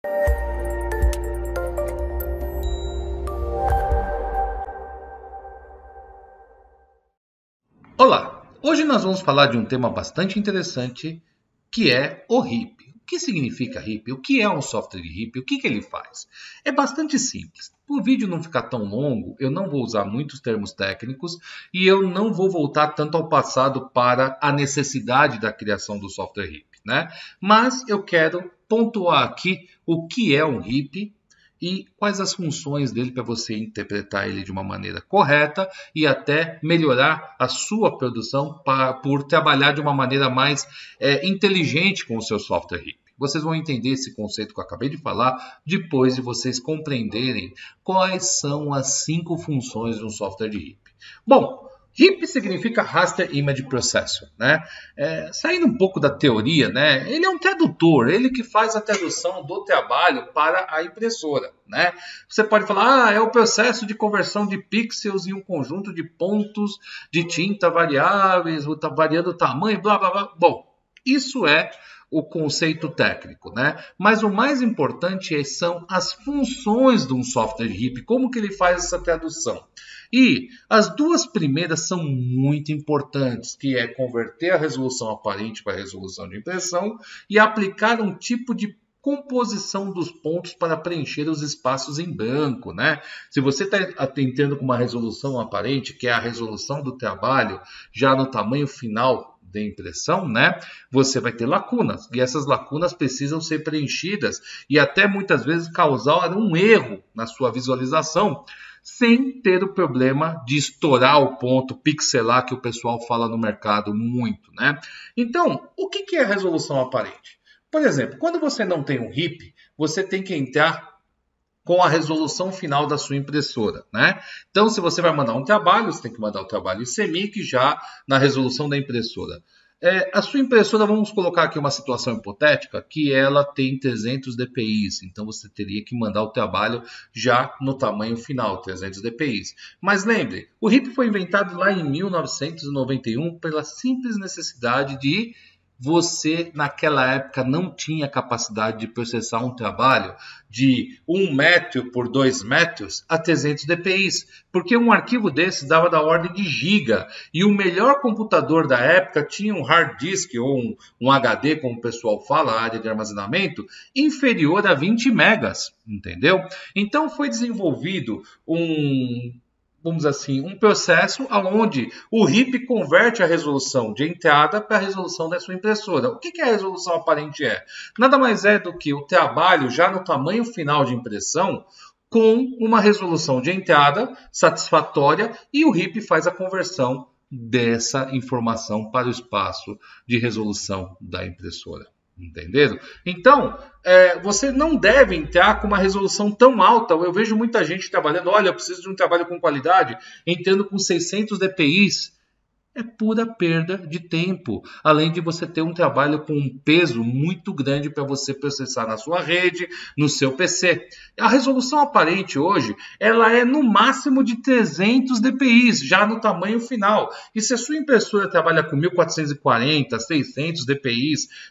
Olá! Hoje nós vamos falar de um tema bastante interessante, que é o RIP. O que significa RIP? O que é um software de RIP? O que ele faz? É bastante simples. Para o vídeo não ficar tão longo, eu não vou usar muitos termos técnicos e eu não vou voltar tanto ao passado para a necessidade da criação do software RIP, né? Mas eu quero pontuar aqui o que é um RIP e quais as funções dele para você interpretar ele de uma maneira correta e até melhorar a sua produção por trabalhar de uma maneira mais inteligente com o seu software RIP. Vocês vão entender esse conceito que eu acabei de falar depois de vocês compreenderem quais são as 5 funções de um software de RIP. Bom, RIP significa Raster Image Processor, né? Saindo um pouco da teoria, né? Ele é um tradutor, ele que faz a tradução do trabalho para a impressora, né? Você pode falar, é o processo de conversão de pixels em um conjunto de pontos de tinta variáveis, variando o tamanho, blá blá blá. Bom, isso é o conceito técnico, né? Mas o mais importante são as funções de um software de RIP, como que ele faz essa tradução. E as 2 primeiras são muito importantes, que é converter a resolução aparente para a resolução de impressão e aplicar um tipo de composição dos pontos para preencher os espaços em branco, né? Se você está atentando com uma resolução aparente, que é a resolução do trabalho, já no tamanho final de impressão, né? Você vai ter lacunas e essas lacunas precisam ser preenchidas e até muitas vezes causar um erro na sua visualização, sem ter o problema de estourar o ponto, pixelar, que o pessoal fala no mercado muito, né? Então, o que é a resolução aparente? Por exemplo, quando você não tem um RIP, você tem que entrar com a resolução final da sua impressora, né? Então, se você vai mandar um trabalho, você tem que mandar o trabalho em CMYK já na resolução da impressora. A sua impressora, vamos colocar aqui uma situação hipotética, que ela tem 300 dpi, então você teria que mandar o trabalho já no tamanho final, 300 dpi. Mas lembre, o RIP foi inventado lá em 1991 pela simples necessidade de você, naquela época, não tinha capacidade de processar um trabalho de 1 metro por 2 metros a 300 dpi, porque um arquivo desse dava da ordem de giga, e o melhor computador da época tinha um hard disk ou um HD, como o pessoal fala, a área de armazenamento, inferior a 20 megas, entendeu? Então foi desenvolvido vamos dizer assim, um processo onde o RIP converte a resolução de entrada para a resolução da sua impressora. O que a resolução aparente é? Nada mais é do que o trabalho já no tamanho final de impressão com uma resolução de entrada satisfatória e o RIP faz a conversão dessa informação para o espaço de resolução da impressora. Entenderam? Então, você não deve entrar com uma resolução tão alta. Eu vejo muita gente trabalhando, olha, eu preciso de um trabalho com qualidade, entrando com 600 dpi. É pura perda de tempo, além de você ter um trabalho com um peso muito grande para você processar na sua rede, no seu PC. A resolução aparente hoje, ela é no máximo de 300 dpi, já no tamanho final. E se a sua impressora trabalha com 1440, 600 dpi,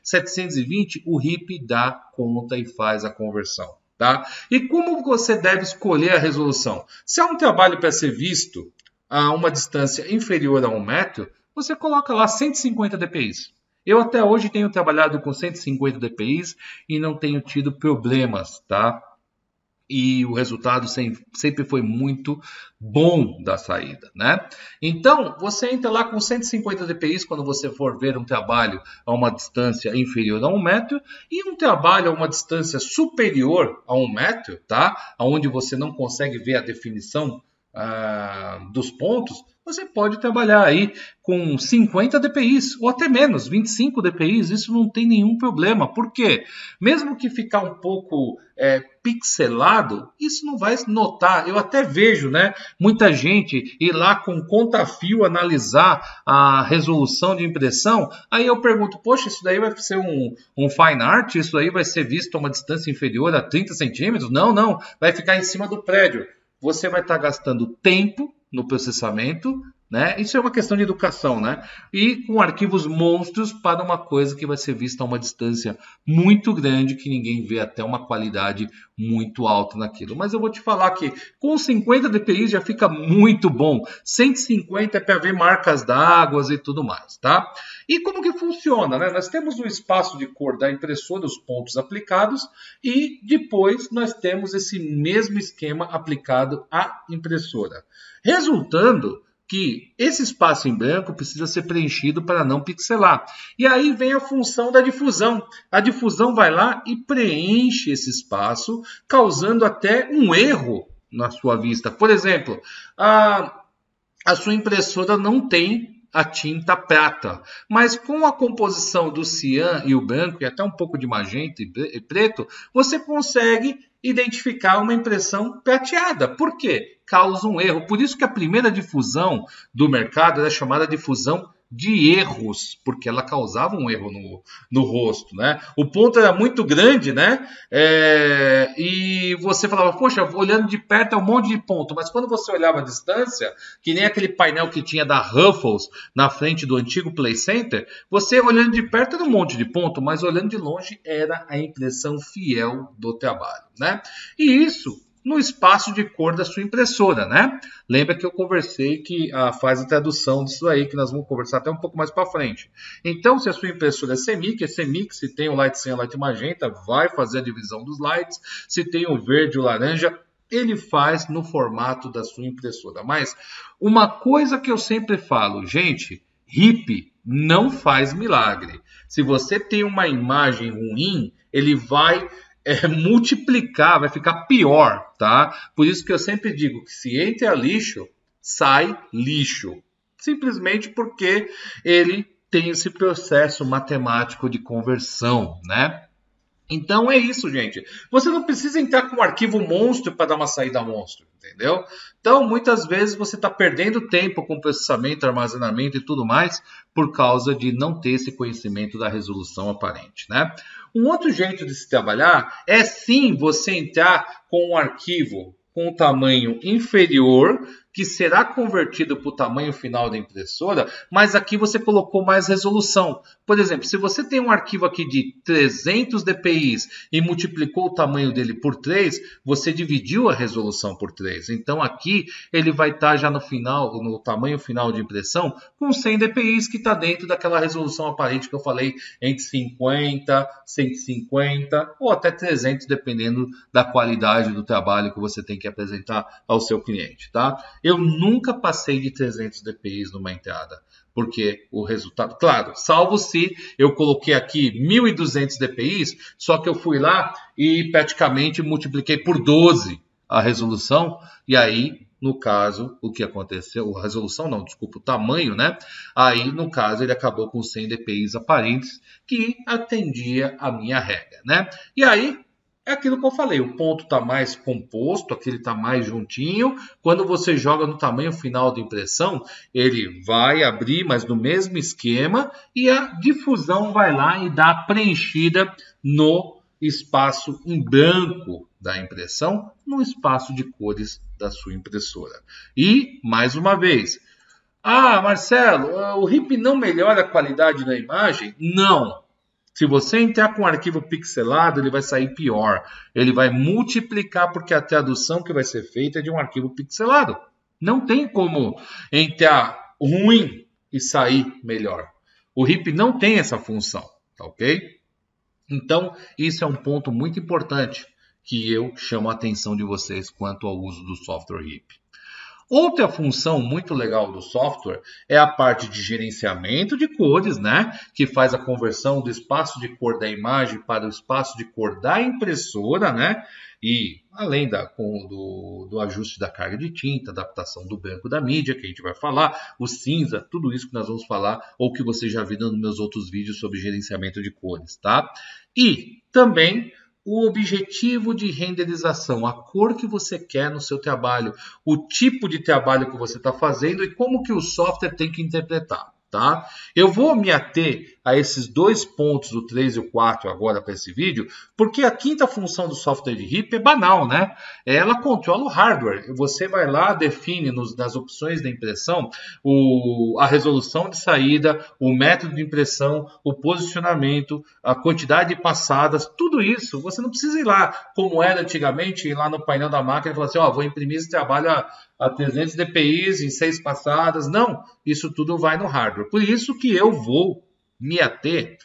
720, o RIP dá conta e faz a conversão. Tá? E como você deve escolher a resolução? Se é um trabalho para ser visto a uma distância inferior a 1 metro, você coloca lá 150 dpi. Eu até hoje tenho trabalhado com 150 dpi e não tenho tido problemas, tá? E o resultado sempre foi muito bom da saída, né? Então, você entra lá com 150 dpi quando você for ver um trabalho a uma distância inferior a 1 metro e um trabalho a uma distância superior a 1 metro, tá? Onde você não consegue ver a definição dos pontos, você pode trabalhar aí com 50 dpi ou até menos, 25 dpi, isso não tem nenhum problema. Por quê? Mesmo que ficar um pouco pixelado, isso não vai notar. Eu até vejo, né, muita gente ir lá com conta-fio analisar a resolução de impressão. Aí eu pergunto, poxa, isso daí vai ser um fine art? Isso aí vai ser visto a uma distância inferior a 30 centímetros? Não, vai ficar em cima do prédio. Você vai estar gastando tempo no processamento, né? Isso é uma questão de educação, né? E com arquivos monstros para uma coisa que vai ser vista a uma distância muito grande, que ninguém vê até uma qualidade muito alta naquilo. Mas eu vou te falar que com 50 dpi já fica muito bom. 150 é para ver marcas d'água e tudo mais, tá? E como que funciona, né? Nós temos o espaço de cor da impressora, os pontos aplicados, e depois nós temos esse mesmo esquema aplicado à impressora. Resultando que esse espaço em branco precisa ser preenchido para não pixelar. E aí vem a função da difusão. A difusão vai lá e preenche esse espaço, causando até um erro na sua vista. Por exemplo, a sua impressora não tem a tinta prata, mas com a composição do cian e o branco, e até um pouco de magenta e preto, você consegue identificar uma impressão prateada. Por quê? Causa um erro. Por isso que a primeira difusão do mercado era chamada difusão de erros, porque ela causava um erro no rosto, né? O ponto era muito grande, né? E você falava, poxa, olhando de perto é um monte de ponto, mas quando você olhava à distância, que nem aquele painel que tinha da Ruffles na frente do antigo Play Center, você olhando de perto era um monte de ponto, mas olhando de longe era a impressão fiel do trabalho, né? E isso no espaço de cor da sua impressora, né? Lembra que eu conversei que faz a tradução disso aí, que nós vamos conversar até um pouco mais para frente. Então, se a sua impressora é CMYK, se tem o light cyan, light magenta, vai fazer a divisão dos lights. Se tem o verde e o laranja, ele faz no formato da sua impressora. Mas uma coisa que eu sempre falo, gente, RIP não faz milagre. Se você tem uma imagem ruim, ele vai multiplicar, vai ficar pior, tá? Por isso que eu sempre digo que se entra lixo, sai lixo. Simplesmente porque ele tem esse processo matemático de conversão, né? Então é isso, gente. Você não precisa entrar com um arquivo monstro para dar uma saída monstro, entendeu? Então, muitas vezes você está perdendo tempo com processamento, armazenamento e tudo mais por causa de não ter esse conhecimento da resolução aparente, né? Um outro jeito de se trabalhar é sim você entrar com um arquivo com o tamanho inferior, que será convertido para o tamanho final da impressora, mas aqui você colocou mais resolução. Por exemplo, se você tem um arquivo aqui de 300 dpi e multiplicou o tamanho dele por 3, você dividiu a resolução por 3. Então aqui ele vai estar já no final, no tamanho final de impressão, com 100 dpi, que está dentro daquela resolução aparente que eu falei, entre 50, 150 ou até 300, dependendo da qualidade do trabalho que você tem que apresentar ao seu cliente, tá? Eu nunca passei de 300 dpi numa entrada, porque o resultado, claro, salvo se eu coloquei aqui 1.200 dpi, só que eu fui lá e praticamente multipliquei por 12 a resolução, e aí, no caso, o que aconteceu, a resolução não, desculpa, o tamanho, né? Aí, no caso, ele acabou com 100 dpi aparentes, que atendia a minha regra, né? E aí, é aquilo que eu falei, o ponto está mais composto, aquele está mais juntinho. Quando você joga no tamanho final da impressão, ele vai abrir, mas no mesmo esquema, e a difusão vai lá e dá a preenchida no espaço em branco da impressão, no espaço de cores da sua impressora. E, mais uma vez, Marcelo, o RIP não melhora a qualidade da imagem? Não. Se você entrar com um arquivo pixelado, ele vai sair pior. Ele vai multiplicar, porque a tradução que vai ser feita é de um arquivo pixelado. Não tem como entrar ruim e sair melhor. O RIP não tem essa função, tá ok? Então, isso é um ponto muito importante que eu chamo a atenção de vocês quanto ao uso do software RIP. Outra função muito legal do software é a parte de gerenciamento de cores, né? Que faz a conversão do espaço de cor da imagem para o espaço de cor da impressora, né? E além do ajuste da carga de tinta, adaptação do branco da mídia, que a gente vai falar, o cinza, tudo isso que nós vamos falar, ou que você já viu nos meus outros vídeos sobre gerenciamento de cores, tá? E também o objetivo de renderização, a cor que você quer no seu trabalho, o tipo de trabalho que você está fazendo e como que o software tem que interpretar, tá? Eu vou me ater a esses dois pontos, o 3 e o 4 agora para esse vídeo, porque a quinta função do software de RIP é banal, né? Ela controla o hardware. Você vai lá, define nas opções da impressão a resolução de saída, o método de impressão, o posicionamento, a quantidade de passadas, tudo isso. Você não precisa ir lá, como era antigamente, ir lá no painel da máquina e falar assim, vou imprimir esse trabalho a 300 dpi em 6 passadas. Não, isso tudo vai no hardware. Por isso que eu vou me ater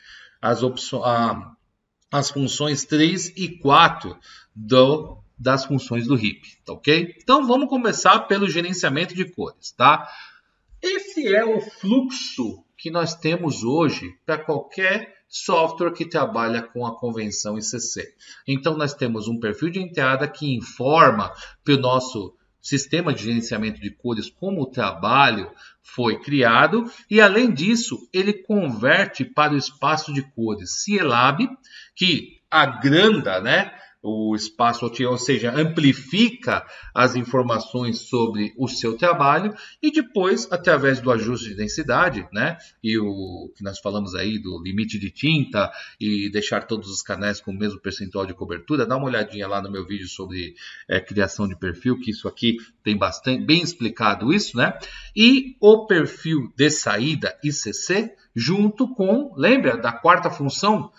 às funções 3 e 4 das funções do RIP, tá ok? Então vamos começar pelo gerenciamento de cores, tá? Esse é o fluxo que nós temos hoje para qualquer software que trabalha com a convenção ICC. Então nós temos um perfil de entrada que informa para o nosso sistema de gerenciamento de cores como o trabalho foi criado, e além disso ele converte para o espaço de cores Cielab, que agranda, né, o espaço, ou seja, amplifica as informações sobre o seu trabalho, e depois, através do ajuste de densidade, né, e o que nós falamos aí do limite de tinta e deixar todos os canais com o mesmo percentual de cobertura, dá uma olhadinha lá no meu vídeo sobre criação de perfil, que isso aqui tem bastante bem explicado isso, né, e o perfil de saída ICC, junto com, lembra da quarta função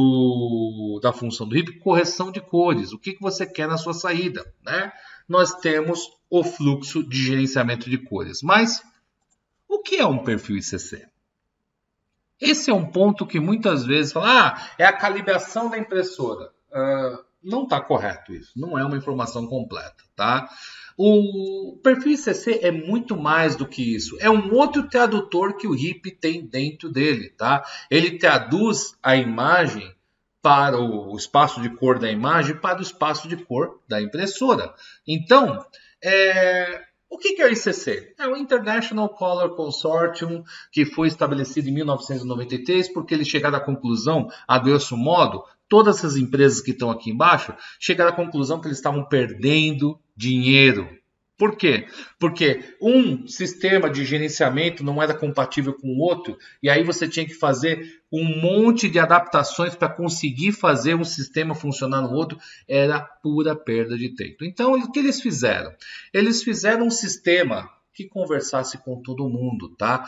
da função do RIP, correção de cores. O que você quer na sua saída, né? Nós temos o fluxo de gerenciamento de cores. Mas o que é um perfil ICC? Esse é um ponto que muitas vezes fala, é a calibração da impressora. Não está correto isso, não é uma informação completa, tá? O perfil ICC é muito mais do que isso. É um outro tradutor que o RIP tem dentro dele, tá? Ele traduz a imagem para o espaço de cor da imagem para o espaço de cor da impressora. Então, o que é o ICC? É o International Color Consortium, que foi estabelecido em 1993, porque eles chegaram à conclusão, a grosso modo, todas essas empresas que estão aqui embaixo, chegaram à conclusão que eles estavam perdendo dinheiro. Por quê? Porque um sistema de gerenciamento não era compatível com o outro, e aí você tinha que fazer um monte de adaptações para conseguir fazer um sistema funcionar no outro, era pura perda de tempo. Então, o que eles fizeram? Eles fizeram um sistema que conversasse com todo mundo, tá?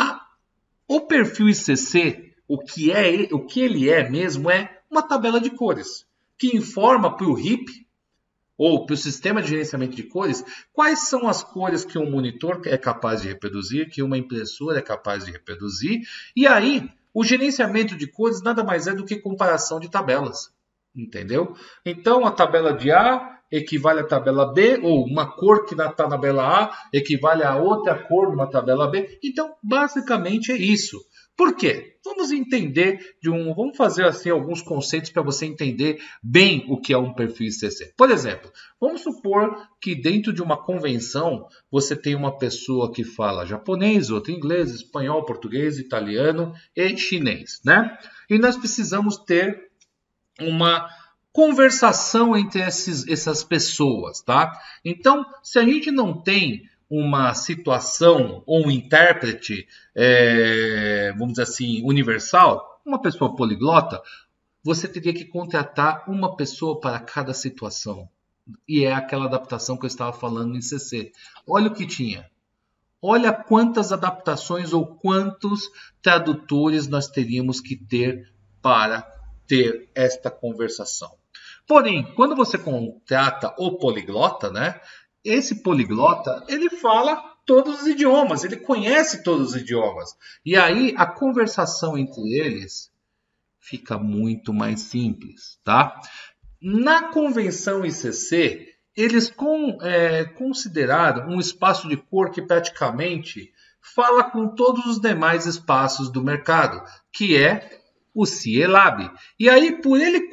O perfil ICC, o que ele é mesmo, é uma tabela de cores, que informa para o RIP, ou para o sistema de gerenciamento de cores, quais são as cores que um monitor é capaz de reproduzir, que uma impressora é capaz de reproduzir, e aí o gerenciamento de cores nada mais é do que comparação de tabelas, entendeu? Então a tabela de A equivale à tabela B, ou uma cor que está na tabela A equivale a outra cor numa tabela B. Então basicamente é isso. Por quê? Vamos entender vamos fazer assim alguns conceitos para você entender bem o que é um perfil ICC. Por exemplo, vamos supor que dentro de uma convenção você tem uma pessoa que fala japonês, outra inglês, espanhol, português, italiano e chinês, né? E nós precisamos ter uma conversação entre essas pessoas, tá? Então, se a gente não tem uma situação ou um intérprete, vamos dizer assim, universal, uma pessoa poliglota, você teria que contratar uma pessoa para cada situação. E é aquela adaptação que eu estava falando no ICC. Olha o que tinha. Olha quantas adaptações ou quantos tradutores nós teríamos que ter para ter esta conversação. Porém, quando você contrata o poliglota, né? Esse poliglota, ele fala todos os idiomas, ele conhece todos os idiomas. E aí a conversação entre eles fica muito mais simples, tá? Na convenção ICC, eles consideraram um espaço de cor que praticamente fala com todos os demais espaços do mercado, que é o Cielab. E aí, por ele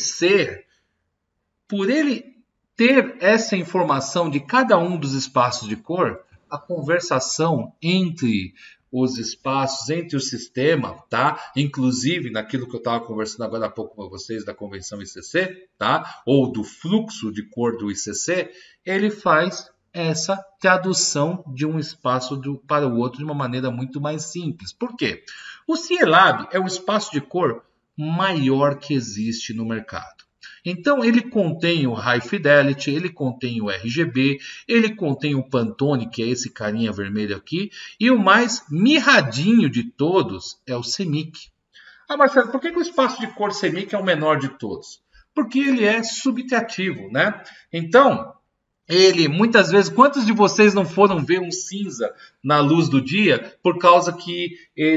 ter essa informação de cada um dos espaços de cor, a conversação entre os espaços, entre o sistema, tá? Inclusive naquilo que eu estava conversando agora há pouco com vocês da convenção ICC, tá? Ou do fluxo de cor do ICC, ele faz essa tradução de um espaço para o outro de uma maneira muito mais simples. Por quê? O Cielab é o espaço de cor maior que existe no mercado. Então, ele contém o High Fidelity, ele contém o RGB, ele contém o Pantone, que é esse carinha vermelho aqui, e o mais mirradinho de todos é o CMYK. Ah, Marcelo, por que o espaço de cor CMYK é o menor de todos? Porque ele é subtrativo, né? Então, ele, muitas vezes, quantos de vocês não foram ver um cinza na luz do dia por causa que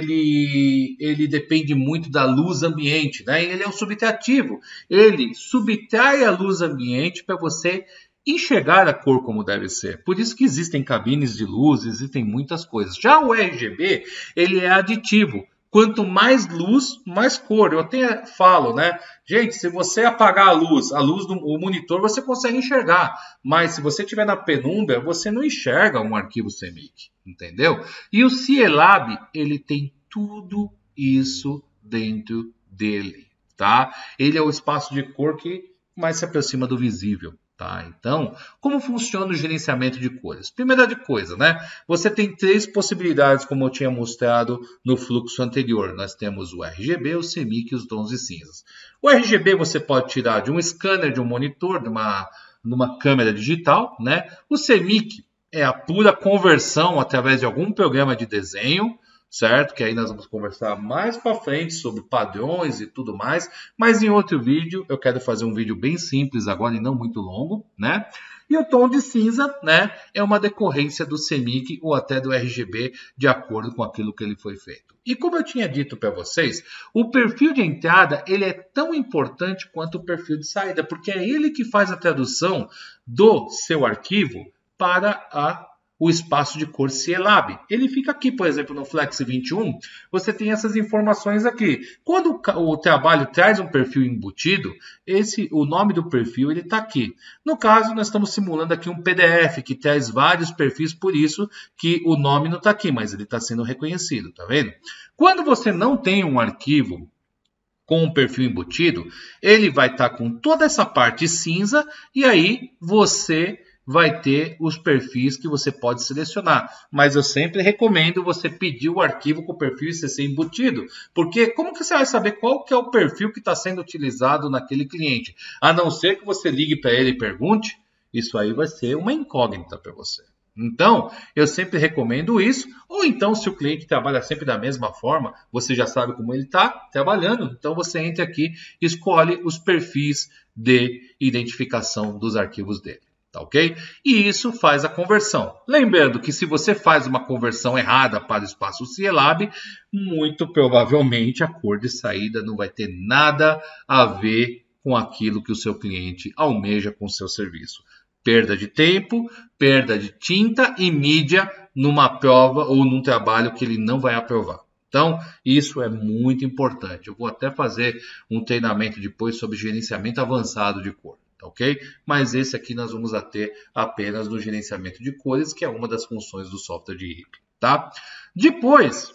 ele depende muito da luz ambiente, né? Ele é um subtrativo. Ele subtrai a luz ambiente para você enxergar a cor como deve ser. Por isso que existem cabines de luz, existem muitas coisas. Já o RGB, ele é aditivo. Quanto mais luz, mais cor. Eu até falo, né? Gente, se você apagar a luz do monitor, você consegue enxergar. Mas se você estiver na penumbra, você não enxerga um arquivo CMYK, entendeu? E o Cielab, ele tem tudo isso dentro dele, tá? Ele é o espaço de cor que mais se aproxima do visível. Tá, então, como funciona o gerenciamento de cores? Primeira coisa, né? Você tem 3 possibilidades, como eu tinha mostrado no fluxo anterior. Nós temos o RGB, o CMYK e os tons de cinzas. O RGB você pode tirar de um scanner, de um monitor, de uma câmera digital, né? O CMYK é a pura conversão através de algum programa de desenho, certo? Que aí nós vamos conversar mais para frente sobre padrões e tudo mais, mas em outro vídeo, eu quero fazer um vídeo bem simples agora e não muito longo, né? E o tom de cinza, né, é uma decorrência do CMYK ou até do RGB, de acordo com aquilo que ele foi feito. E como eu tinha dito para vocês, o perfil de entrada ele é tão importante quanto o perfil de saída, porque é ele que faz a tradução do seu arquivo para o espaço de cor Cielab. Ele fica aqui, por exemplo, no Flex 21, você tem essas informações aqui. Quando o trabalho traz um perfil embutido, o nome do perfil ele está aqui. No caso, nós estamos simulando aqui um PDF que traz vários perfis, por isso que o nome não está aqui, mas ele está sendo reconhecido, tá vendo? Quando você não tem um arquivo com um perfil embutido, ele vai estar com toda essa parte cinza e aí você vai ter os perfis que você pode selecionar. Mas eu sempre recomendo você pedir o arquivo com o perfil ICC embutido. Porque como que você vai saber qual que é o perfil que está sendo utilizado naquele cliente? A não ser que você ligue para ele e pergunte, isso aí vai ser uma incógnita para você. Então, eu sempre recomendo isso. Ou então, se o cliente trabalha sempre da mesma forma, você já sabe como ele está trabalhando. Então, você entra aqui e escolhe os perfis de identificação dos arquivos dele. Tá, ok? E isso faz a conversão. Lembrando que se você faz uma conversão errada para o espaço Cielab, muito provavelmente a cor de saída não vai ter nada a ver com aquilo que o seu cliente almeja com o seu serviço. Perda de tempo, perda de tinta e mídia numa prova ou num trabalho que ele não vai aprovar. Então, isso é muito importante. Eu vou até fazer um treinamento depois sobre gerenciamento avançado de cor. Ok? Mas esse aqui nós vamos ter apenas no gerenciamento de cores, que é uma das funções do software de RIP. Tá? Depois,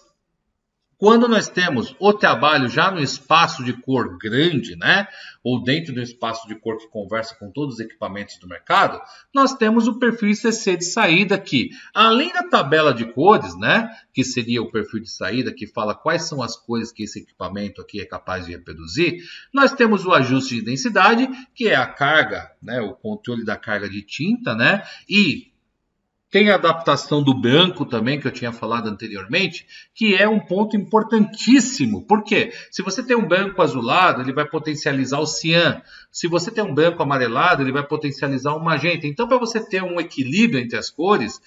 quando nós temos o trabalho já no espaço de cor grande, né? Ou dentro do espaço de cor que conversa com todos os equipamentos do mercado, nós temos o perfil ICC de saída que, além da tabela de cores, né? Que seria o perfil de saída que fala quais são as cores que esse equipamento aqui é capaz de reproduzir, nós temos o ajuste de densidade, que é a carga, né? O controle da carga de tinta, né? E tem a adaptação do branco também, que eu tinha falado anteriormente, que é um ponto importantíssimo. Por quê? Se você tem um branco azulado, ele vai potencializar o cian. Se você tem um branco amarelado, ele vai potencializar o magenta. Então, para você ter um equilíbrio entre as cores,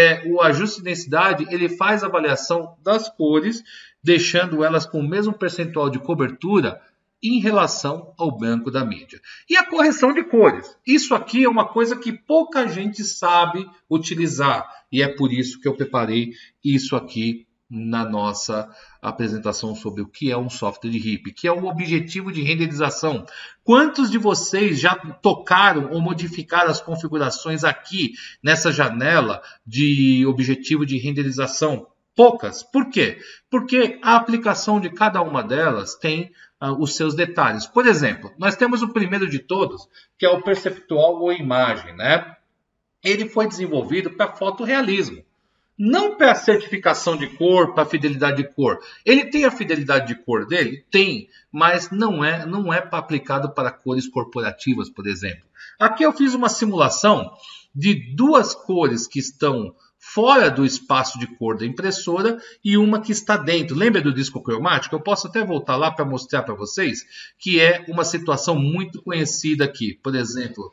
o ajuste de densidade ele faz a avaliação das cores, deixando elas com o mesmo percentual de cobertura em relação ao branco da mídia. E a correção de cores. Isso aqui é uma coisa que pouca gente sabe utilizar. E é por isso que eu preparei isso aqui na nossa apresentação sobre o que é um software de RIP, que é o objetivo de renderização. Quantos de vocês já tocaram ou modificaram as configurações aqui nessa janela de objetivo de renderização? Poucas. Por quê? Porque a aplicação de cada uma delas tem os seus detalhes. Por exemplo, nós temos o primeiro de todos, que é o perceptual ou imagem, né? ele foi desenvolvido para fotorrealismo. Não para certificação de cor, para fidelidade de cor. Ele tem a fidelidade de cor dele? Tem, mas não é aplicado para cores corporativas, por exemplo. Aqui eu fiz uma simulação de duas cores que estão fora do espaço de cor da impressora e uma que está dentro. Lembra do disco cromático? Eu posso até voltar lá para mostrar para vocês que é uma situação muito conhecida aqui. Por exemplo,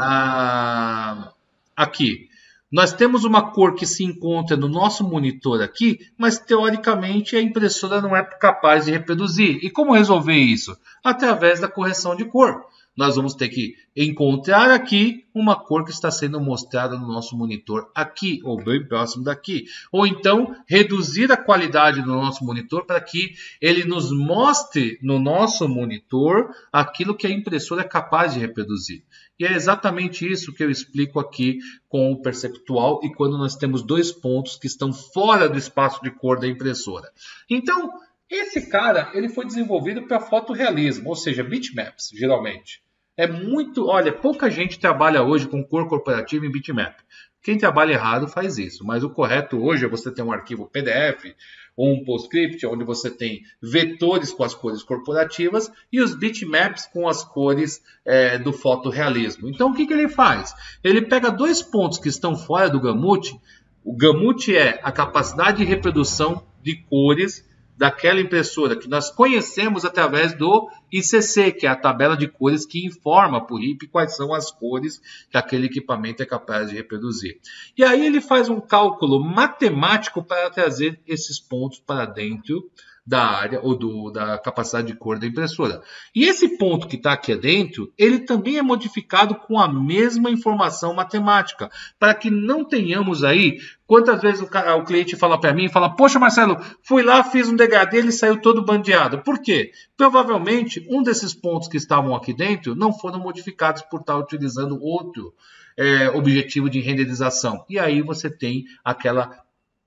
aqui. Nós temos uma cor que se encontra no nosso monitor aqui, mas teoricamente a impressora não é capaz de reproduzir. E como resolver isso? Através da correção de cor. Nós vamos ter que encontrar aqui uma cor que está sendo mostrada no nosso monitor aqui, ou bem próximo daqui. Ou então, reduzir a qualidade do nosso monitor para que ele nos mostre no nosso monitor aquilo que a impressora é capaz de reproduzir. E é exatamente isso que eu explico aqui com o perceptual e quando nós temos dois pontos que estão fora do espaço de cor da impressora. Então, esse cara ele foi desenvolvido para fotorrealismo, ou seja, bitmaps, geralmente. Olha, pouca gente trabalha hoje com cor corporativa em bitmap. Quem trabalha errado faz isso, mas o correto hoje é você ter um arquivo PDF ou um PostScript, onde você tem vetores com as cores corporativas e os bitmaps com as cores do fotorrealismo. Então, o que ele faz? Ele pega dois pontos que estão fora do gamut. O gamut é a capacidade de reprodução de cores daquela impressora que nós conhecemos através do ICC, que é a tabela de cores que informa para o RIP quais são as cores que aquele equipamento é capaz de reproduzir. E aí ele faz um cálculo matemático para trazer esses pontos para dentro da área ou da capacidade de cor da impressora. E esse ponto que está aqui dentro, ele também é modificado com a mesma informação matemática, para que não tenhamos aí, quantas vezes o cliente fala para mim, fala, poxa Marcelo, fui lá, fiz um degradê, ele saiu todo bandeado. Por quê? Provavelmente um desses pontos que estavam aqui dentro não foram modificados por estar utilizando outro objetivo de renderização. E aí você tem aquela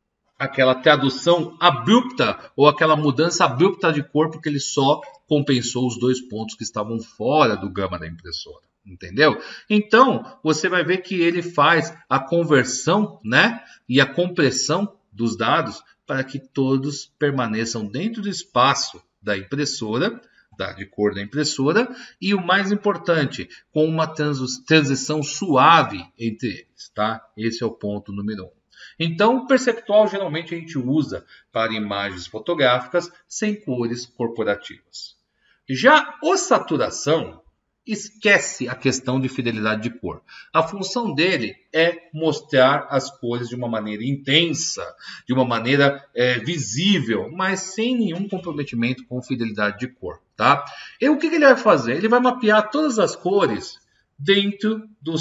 tradução abrupta ou aquela mudança abrupta de cor porque ele só compensou os dois pontos que estavam fora do gama da impressora. Entendeu? Então, você vai ver que ele faz a conversão, né, e a compressão dos dados para que todos permaneçam dentro do espaço da impressora, de cor da impressora, e o mais importante, com uma transição suave entre eles. Tá? Esse é o ponto número 1. Então, o perceptual geralmente a gente usa para imagens fotográficas sem cores corporativas. Já o saturação esquece a questão de fidelidade de cor. A função dele é mostrar as cores de uma maneira intensa, de uma maneira visível, mas sem nenhum comprometimento com fidelidade de cor. Tá? E o que ele vai fazer? Ele vai mapear todas as cores dentro do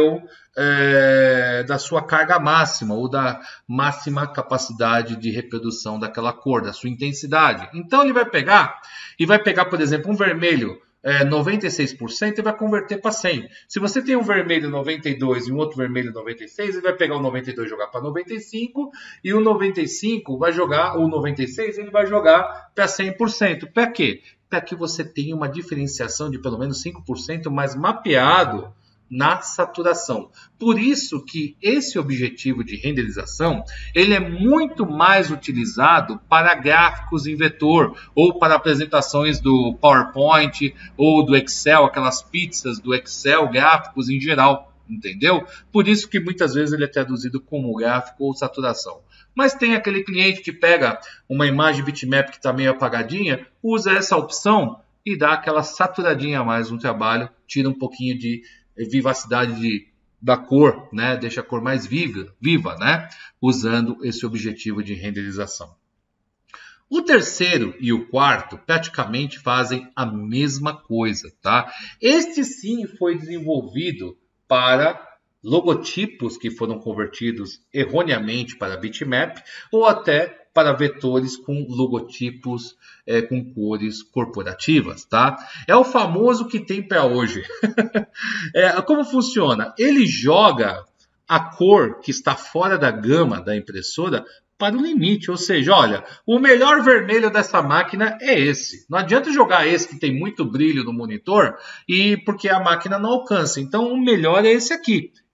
da sua carga máxima ou da máxima capacidade de reprodução daquela cor, da sua intensidade. Então ele vai pegar, por exemplo, um vermelho 96% e vai converter para 100. Se você tem um vermelho 92 e um outro vermelho 96, ele vai pegar o 92 e jogar para 95 e o 95 vai jogar, o 96 ele vai jogar para 100%. Para quê? Para que você tenha uma diferenciação de pelo menos 5% mais mapeado na saturação. Por isso que esse objetivo de renderização ele é muito mais utilizado para gráficos em vetor ou para apresentações do PowerPoint ou do Excel, aquelas pizzas do Excel, gráficos em geral, entendeu? Por isso que muitas vezes ele é traduzido como gráfico ou saturação. Mas tem aquele cliente que pega uma imagem bitmap que está meio apagadinha, usa essa opção e dá aquela saturadinha a mais no trabalho, tira um pouquinho de vivacidade da cor, né? Deixa a cor mais viva, né? Usando esse objetivo de renderização. O terceiro e o quarto praticamente fazem a mesma coisa, tá? Este sim foi desenvolvido para logotipos que foram convertidos erroneamente para bitmap ou até para vetores com logotipos com cores corporativas, tá? É o famoso que tem para hoje. Como funciona? Ele joga a cor que está fora da gama da impressora para o limite, ou seja, olha, o melhor vermelho dessa máquina é esse. Não adianta jogar esse que tem muito brilho no monitor e porque a máquina não alcança. Então, o melhor é esse aqui.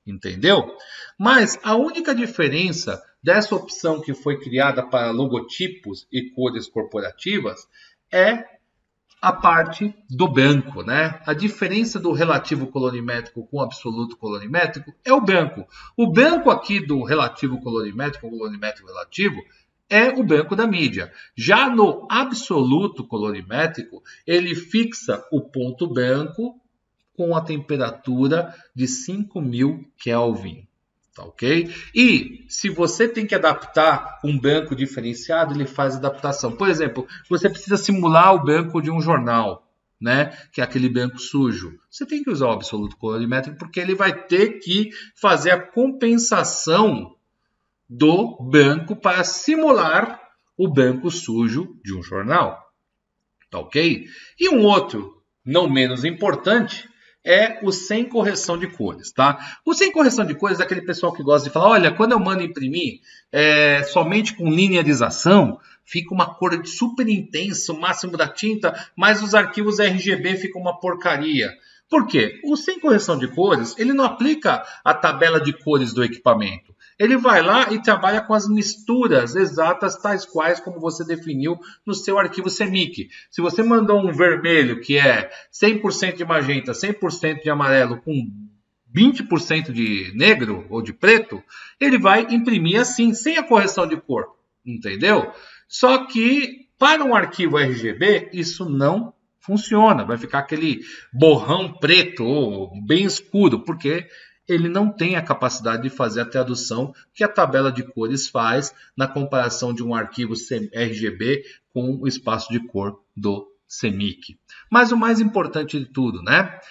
entendeu? Mas a única diferença dessa opção que foi criada para logotipos e cores corporativas é a parte do branco, né? A diferença do relativo colorimétrico com o absoluto colorimétrico é o branco. O branco aqui do relativo colorimétrico, colorimétrico relativo, é o branco da mídia. Já no absoluto colorimétrico, ele fixa o ponto branco com a temperatura de 5000 Kelvin. Tá, ok? E se você tem que adaptar um branco diferenciado, ele faz adaptação. Por exemplo, você precisa simular o branco de um jornal, né? Que é aquele branco sujo. Você tem que usar o absoluto colorimétrico porque ele vai ter que fazer a compensação do branco para simular o branco sujo de um jornal. Tá, ok? E um outro, não menos importante, é o sem correção de cores, tá? O sem correção de cores é aquele pessoal que gosta de falar, olha, quando eu mando imprimir somente com linearização, fica uma cor super intensa, o máximo da tinta, mas os arquivos RGB ficam uma porcaria. Por quê? O sem correção de cores, ele não aplica a tabela de cores do equipamento. Ele vai lá e trabalha com as misturas exatas, tais quais como você definiu no seu arquivo CMYK. Se você mandou um vermelho que é 100% de magenta, 100% de amarelo, com 20% de negro ou de preto, ele vai imprimir assim, sem a correção de cor. Entendeu? Só que para um arquivo RGB, isso não funciona. Vai ficar aquele borrão preto ou bem escuro, porque ele não tem a capacidade de fazer a tradução que a tabela de cores faz na comparação de um arquivo RGB com o espaço de cor do CMYK. Mas o mais importante de tudo, né?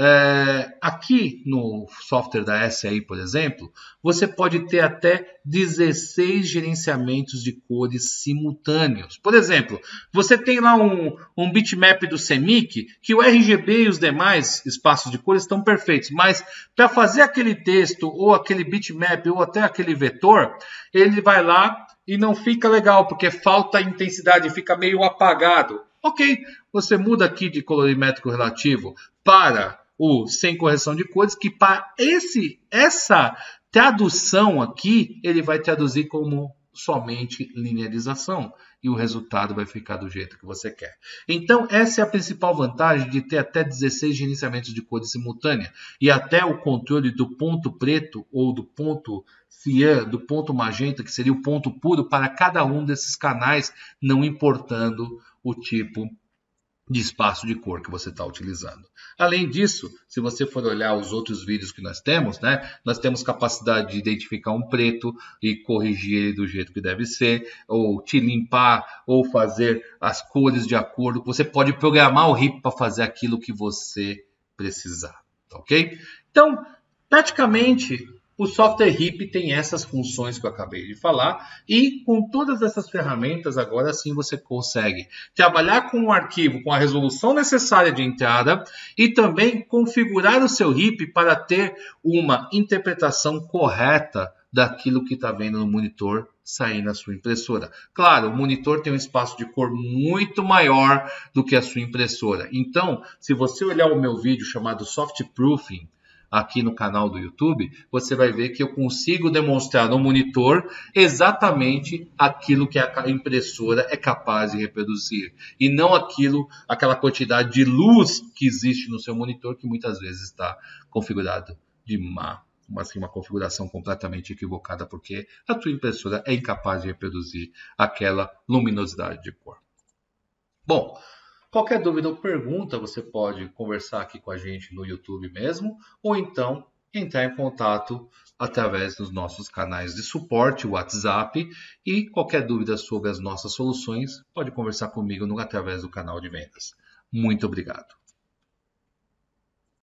Aqui no software da SAI, por exemplo, você pode ter até 16 gerenciamentos de cores simultâneos. Por exemplo, você tem lá um bitmap do CMYK que o RGB e os demais espaços de cores estão perfeitos, mas para fazer aquele texto ou aquele bitmap ou até aquele vetor, ele vai lá e não fica legal porque falta intensidade, fica meio apagado. Ok, você muda aqui de colorimétrico relativo para o sem correção de cores, que para essa tradução aqui, ele vai traduzir como somente linearização. E o resultado vai ficar do jeito que você quer. Então, essa é a principal vantagem de ter até 16 gerenciamentos de cores simultânea. E até o controle do ponto preto ou do ponto cian, do ponto magenta, que seria o ponto puro, para cada um desses canais, não importando o tipo de espaço de cor que você está utilizando. Além disso, se você for olhar os outros vídeos que nós temos, né, nós temos capacidade de identificar um preto e corrigir ele do jeito que deve ser, ou te limpar, ou fazer as cores de acordo. Você pode programar o RIP para fazer aquilo que você precisar, ok? Então, praticamente, o software RIP tem essas funções que eu acabei de falar e com todas essas ferramentas agora sim você consegue trabalhar com um arquivo com a resolução necessária de entrada e também configurar o seu RIP para ter uma interpretação correta daquilo que está vendo no monitor sair na sua impressora. Claro, o monitor tem um espaço de cor muito maior do que a sua impressora. Então, se você olhar o meu vídeo chamado Soft Proofing, aqui no canal do YouTube, você vai ver que eu consigo demonstrar no monitor exatamente aquilo que a impressora é capaz de reproduzir. E não aquela quantidade de luz que existe no seu monitor, que muitas vezes está configurado de uma configuração completamente equivocada, porque a tua impressora é incapaz de reproduzir aquela luminosidade de cor. Bom, qualquer dúvida ou pergunta, você pode conversar aqui com a gente no YouTube mesmo, ou então entrar em contato através dos nossos canais de suporte, WhatsApp, e qualquer dúvida sobre as nossas soluções, pode conversar comigo através do canal de vendas. Muito obrigado.